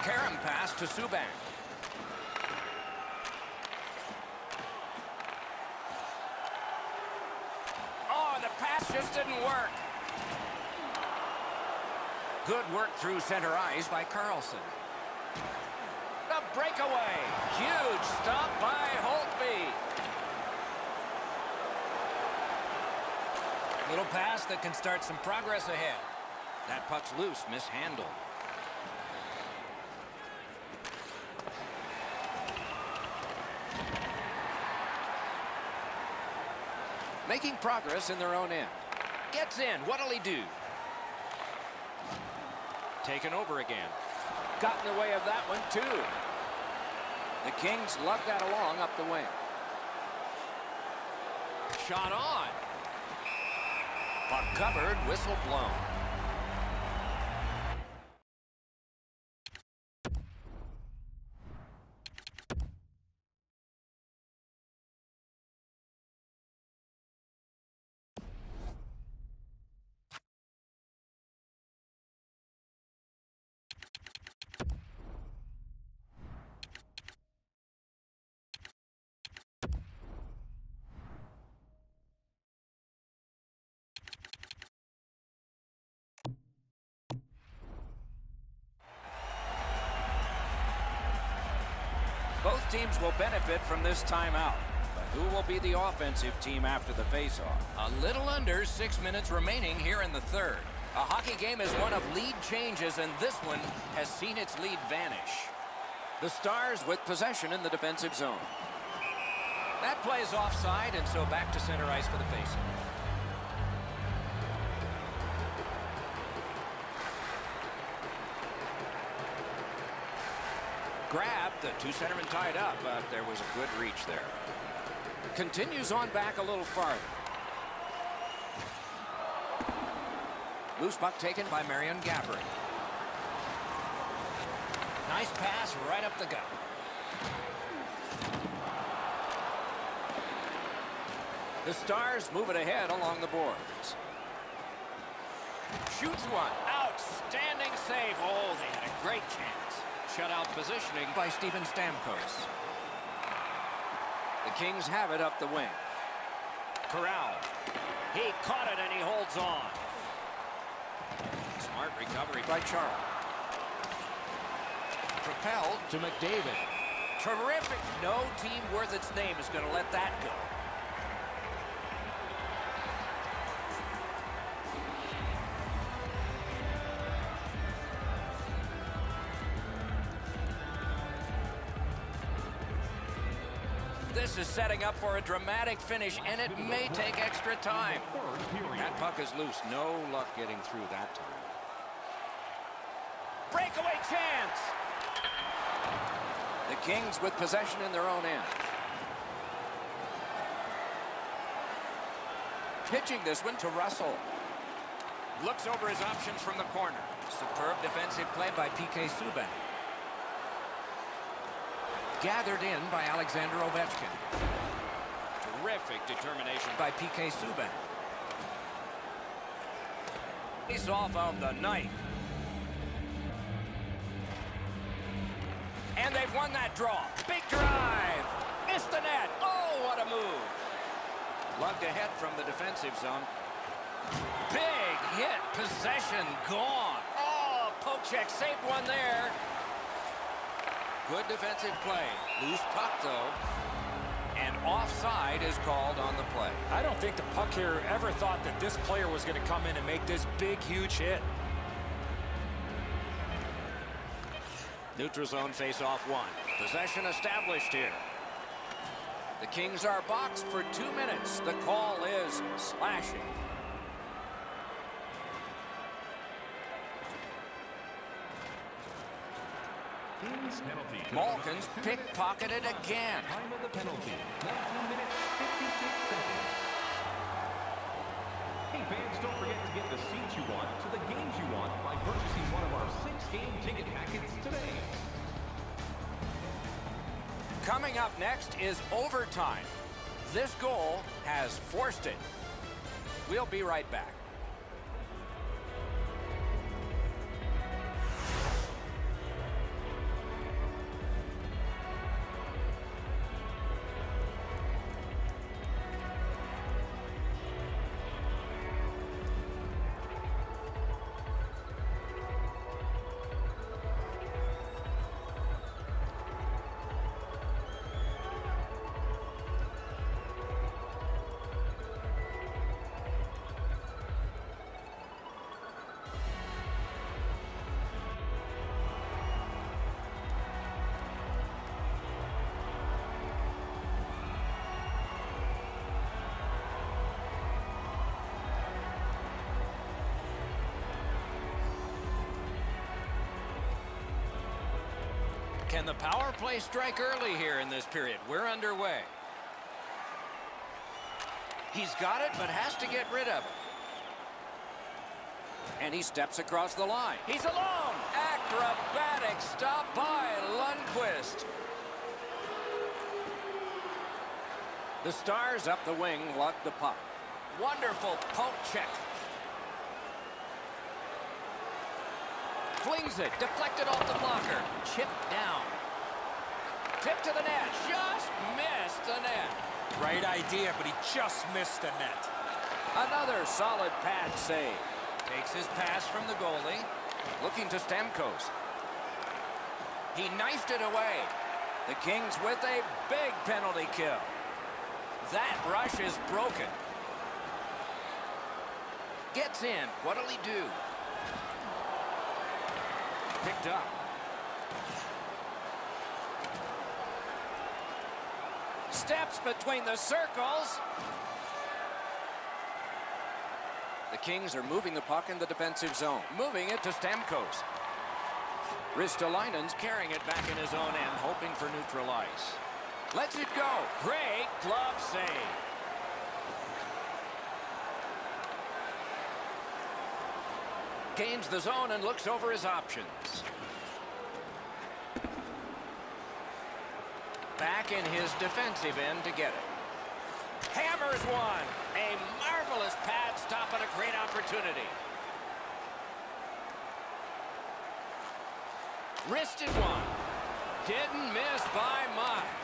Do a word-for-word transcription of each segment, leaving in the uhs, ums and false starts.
carom pass to Subban. Oh, the pass just didn't work. Good work through center ice by Carlson. The breakaway. Huge stop by Holtby. Little pass that can start some progress ahead. That puck's loose, mishandled. Making progress in their own end. Gets in. What'll he do? Taken over again. Got in the way of that one, too. The Kings lug that along up the wing. Shot on. Puck covered, whistle blown. Both teams will benefit from this timeout. But who will be the offensive team after the faceoff? A little under six minutes remaining here in the third. A hockey game is one of lead changes, and this one has seen its lead vanish. The Stars with possession in the defensive zone. That play is offside, and so back to center ice for the faceoff. Grabbed, the two centermen tied up, but there was a good reach there. Continues on back a little farther. Loose puck taken by Marion Gaborik. Nice pass right up the gut. The Stars move it ahead along the boards. Shoots one. Outstanding save. Oh, they had a great chance. Shutout positioning by Steven Stamkos. The Kings have it up the wing. Corral. He caught it and he holds on. Smart recovery by Charles. Propelled to McDavid. Terrific. No team worth its name is going to let that go. This is setting up for a dramatic finish, and it may take extra time. That puck is loose. No luck getting through that time. Breakaway chance! The Kings with possession in their own end. Pitching this one to Russell. Looks over his options from the corner. Superb defensive play by P K Subban. Gathered in by Alexander Ovechkin. Terrific determination by P K Subban. Face off of the night. And they've won that draw. Big drive. Missed the net. Oh, what a move. Lugged ahead from the defensive zone. Big hit. Possession gone. Oh, poke check. Saved one there. Good defensive play. Loose puck, though. And offside is called on the play. I don't think the puck here ever thought that this player was going to come in and make this big, huge hit. Neutral zone face-off one. Possession established here. The Kings are boxed for two minutes. The call is slashing. Penalty. Malkin's pickpocketed again. Time of the penalty. nineteen minutes, fifty-six seconds. Hey fans, don't forget to get the seats you want to the games you want by purchasing one of our six game ticket packets today. Coming up next is overtime. This goal has forced it. We'll be right back. Can the power play strike early here in this period? We're underway. He's got it, but has to get rid of it. And he steps across the line. He's alone. Acrobatic stop by Lundqvist. The Stars up the wing lug the puck. Wonderful poke check. Flings it. Deflected off the blocker. Chipped down. Tip to the net. Just missed the net. Right idea, but he just missed the net. Another solid pad save. Takes his pass from the goalie. Looking to Stamkos. He knifed it away. The Kings with a big penalty kill. That rush is broken. Gets in. What'll he do? Picked up. Steps between the circles. The Kings are moving the puck in the defensive zone. Moving it to Stamkos. Ristolainen's carrying it back in his own end, hoping for neutral ice. Lets it go. Great glove save. Gains the zone and looks over his options. Back in his defensive end to get it. Hammers one. A marvelous pad stop and a great opportunity. Wristed one. Didn't miss by much.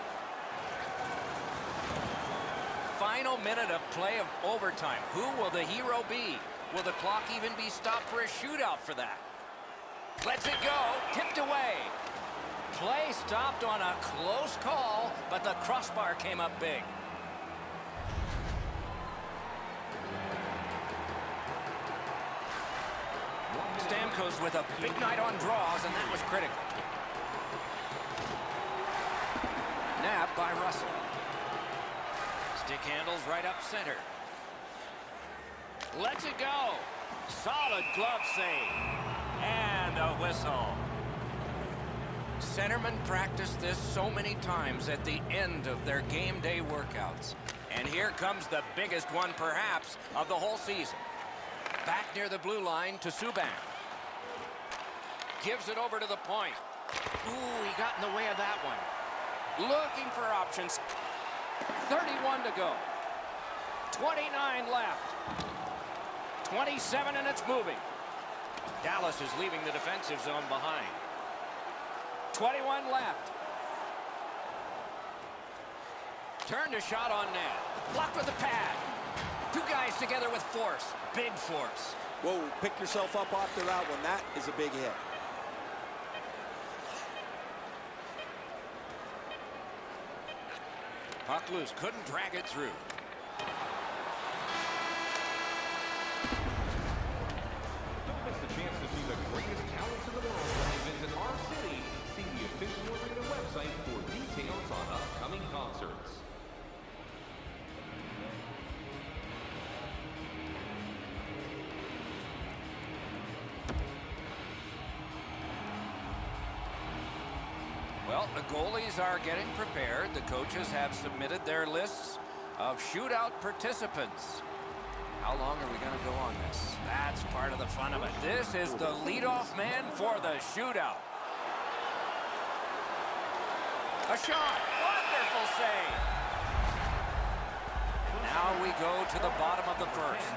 Final minute of play of overtime. Who will the hero be? Will the clock even be stopped for a shootout for that? Lets it go. Tipped away. Play stopped on a close call, but the crossbar came up big. Stamkos with a big night on draws, and that was critical. Nabbed by Russell. Stick handles right up center. Lets it go. Solid glove save. And a whistle. Centermen practice this so many times at the end of their game day workouts. And here comes the biggest one, perhaps, of the whole season. Back near the blue line to Subban. Gives it over to the point. Ooh, he got in the way of that one. Looking for options. thirty-one to go. twenty-nine left. twenty-seven, and it's moving. Dallas is leaving the defensive zone behind. twenty-one left. Turned a shot on net. Blocked with the pad. Two guys together with force. Big force. Whoa, pick yourself up off the route when that is a big hit. Puck loose. Couldn't drag it through. Don't miss the chance to see the greatest talents in the world when they visit our city. See the official arena website for details on upcoming concerts. Well, the goalies are getting prepared. The coaches have submitted their lists of shootout participants. How long are we going to go on this? That's part of the fun of it. This is the leadoff man for the shootout. A shot. Wonderful save. Now we go to the bottom of the first.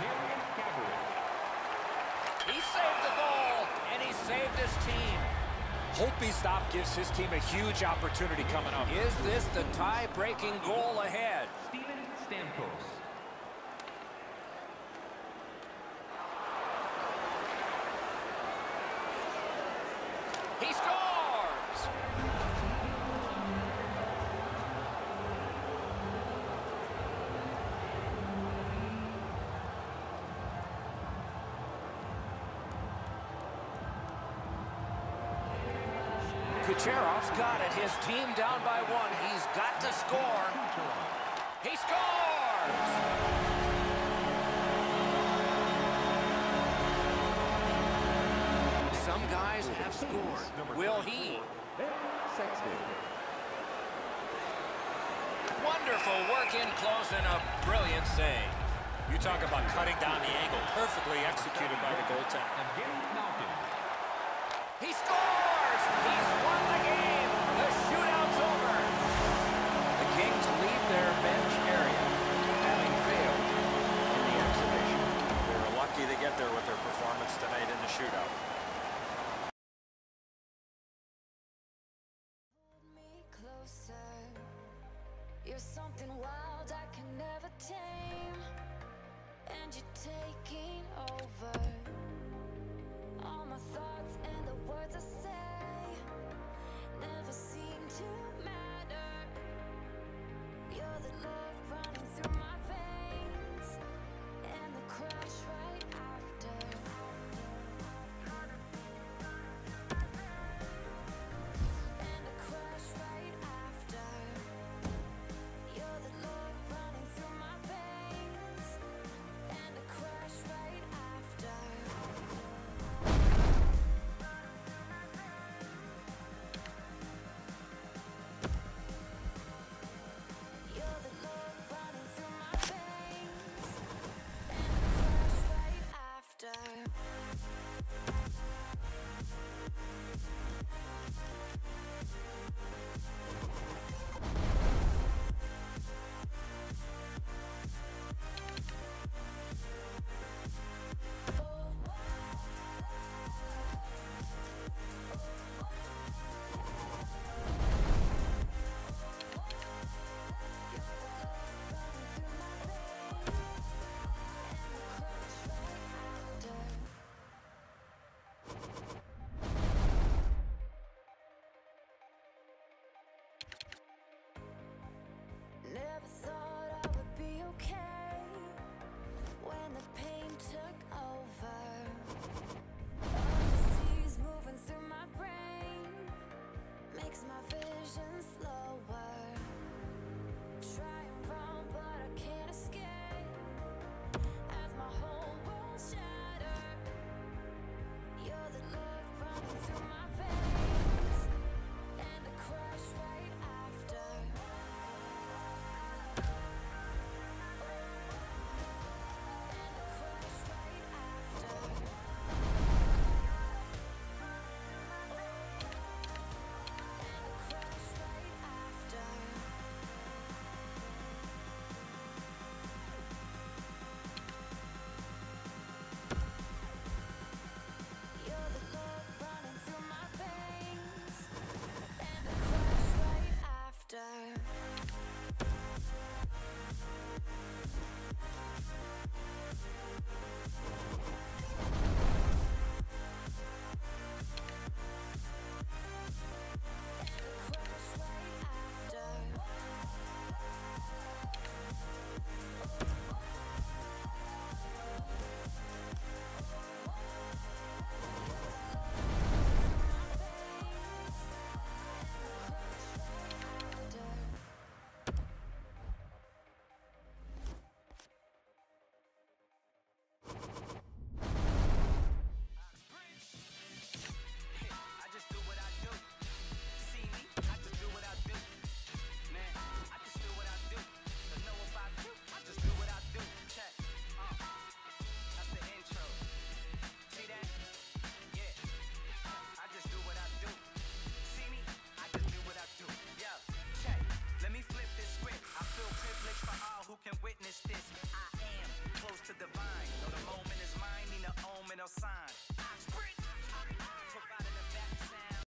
He saved the goal, and he saved his team. Holtby's stop gives his team a huge opportunity coming up. Is this the tie-breaking goal ahead? Steven Stamkos. He scores! Kucherov's got it. His team down by one. He's got to score. He scores! Some guys have scored. Will he? Ben Sexton. Wonderful work in close and a brilliant save. You talk about cutting down the angle. Perfectly executed by the goaltender. Again, Malkin. He scores! He's won the game! The shootout's over! The Kings leave their bench area, having failed in the exhibition. They were lucky to get there with their performance tonight in the shootout. Hold me closer. You're something wild I can never tame, and you're taking over all my thoughts and